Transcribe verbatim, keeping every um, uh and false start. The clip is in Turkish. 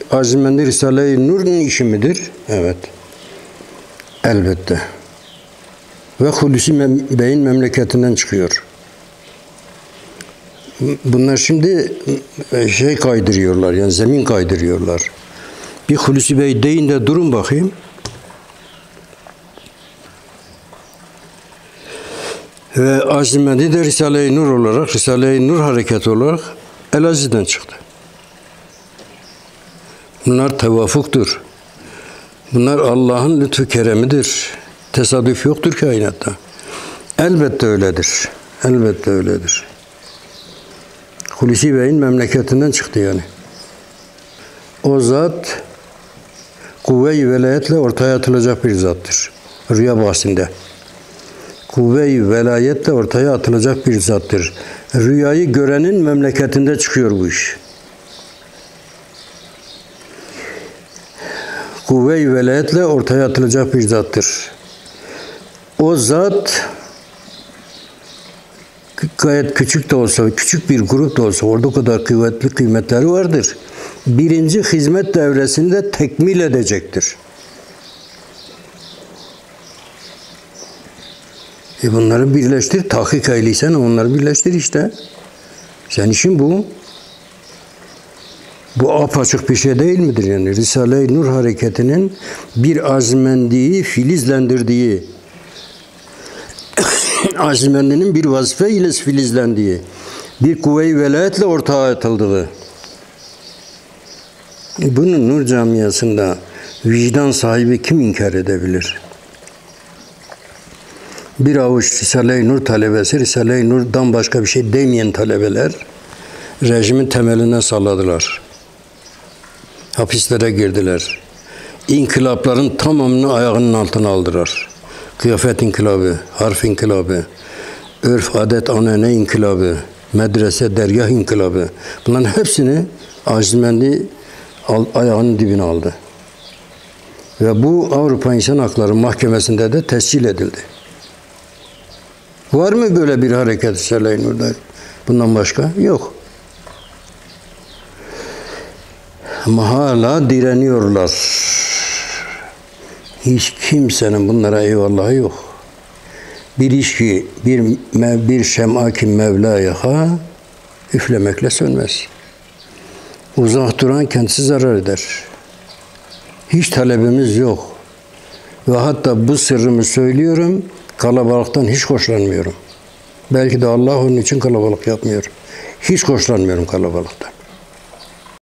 Azimendi Risale-i Nur'un işi midir? Evet. Elbette. Ve Hulusi Mem- Bey'in memleketinden çıkıyor. Bunlar şimdi şey kaydırıyorlar, yani zemin kaydırıyorlar. Bir Hulusi Bey deyin de durun bakayım. Ve Azimendi de Risale-i Nur olarak, Risale-i Nur hareketi olarak Elaziz'den çıktı. Bunlar tevafuktur. Bunlar Allah'ın lütfu keremidir. Tesadüf yoktur kainatta. Elbette öyledir. Elbette öyledir. Hulusi Bey'in memleketinden çıktı yani. O zat kuvve-i velayetle ortaya atılacak bir zattır. Rüya bahsinde. Kuvve-i velayetle ortaya atılacak bir zattır. Rüyayı görenin memleketinde çıkıyor bu iş. Kuvve-i velayetle ortaya atılacak bir zattır. O zat gayet küçük de olsa, küçük bir grup da olsa orada o kadar kıymetli kıymetleri vardır. Birinci hizmet devresinde tekmil edecektir. E bunları birleştir, tahkik eyliysen onları birleştir işte. Sen işin bu. Bu apaçık bir şey değil midir yani? Risale-i Nur hareketinin bir azmendiği, filizlendirdiği, azmendinin bir vazife ile filizlendiği, bir kuvve-i velayetle ortaya atıldığı. Bunun Nur camiasında vicdan sahibi kim inkar edebilir? Bir avuç Risale-i Nur talebesi, Risale-i Nur'dan başka bir şey demeyen talebeler rejimin temeline salladılar. Hapislere girdiler. İnkılapların tamamını ayağının altına aldılar. Kıyafet inkılabı, harf inkılabı, örf, adet, anane inkılabı, medrese, dergah inkılabı. Bunların hepsini Azimendi ayağının dibine aldı. Ve bu Avrupa İnsan Hakları Mahkemesi'nde de tescil edildi. Var mı böyle bir hareket Risale-i Nur'da? Bundan başka? Yok. Ama hala direniyorlar. Hiç kimsenin bunlara eyvallahı yok. Bir içki, bir, bir şem'aki Mevla'ya üflemekle sönmez. Uzak duran kendisi zarar eder. Hiç talebimiz yok. Ve hatta bu sırrımı söylüyorum, kalabalıktan hiç hoşlanmıyorum. Belki de Allah onun için kalabalık yapmıyor. Hiç hoşlanmıyorum kalabalıktan.